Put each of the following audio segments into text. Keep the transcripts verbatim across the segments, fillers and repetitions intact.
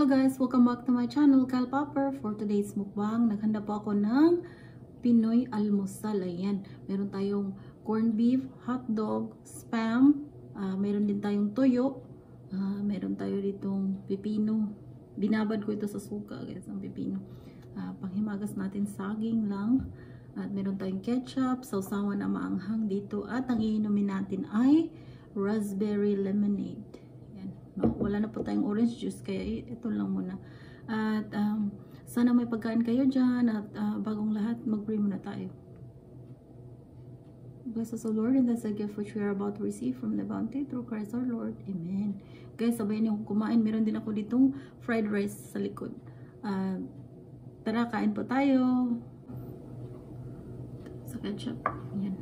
guys! Welcome back to my channel, Kyle Popper. For today's mukbang, naghanda po ako ng Pinoy almusal. Ayan, meron tayong corned beef, hotdog, spam, uh, meron din tayong toyo, uh, meron tayo ditong pipino. Binabad ko ito sa suka guys, ang pipino. Uh, panghimagas natin saging lang. At meron tayong ketchup, sausawan na maanghang dito. At ang iinumin natin ay raspberry lemonade. No, wala na po tayong orange juice kaya ito lang muna. At um, sana may pagkain kayo dyan. At uh, bagong lahat, mag-pray muna tayo. Bless us, O Lord, and that's a gift which we are about to receive from the bounty through Christ our Lord. Amen. Guys, sabayan niyo kung kumain. Meron din ako ditong fried rice sa likod. Uh, tara, kain po tayo. Sa ketchup. Yan.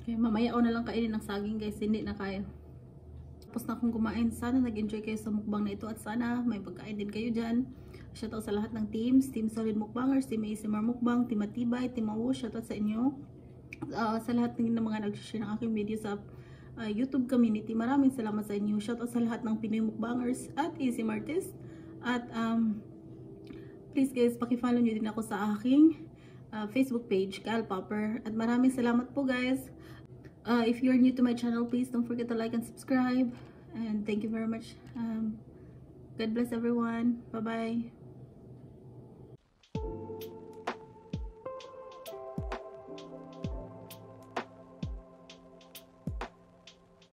Okay, mamaya ako na lang kainin ng saging guys, hindi na kaya. Tapos na akong kumain. Sana nag-enjoy kayo sa mukbang na ito at sana may pagkain din kayo dyan. Shoutout sa lahat ng teams, Team Solid Mukbangers, Team A S M R Mukbang, Team Matibay, Team Awo, shoutout sa inyo. Uh, sa lahat ng mga nag-share ng aking video sa uh, YouTube community, maraming salamat sa inyo. Shoutout sa lahat ng Pinoy Mukbangers at A S M artists. At um, please guys, paki-follow nyo din ako sa aking uh, Facebook page, Cal Popper. At maraming salamat po guys. Uh, if you're new to my channel, please don't forget to like and subscribe. And thank you very much. Um, God bless everyone. Bye-bye.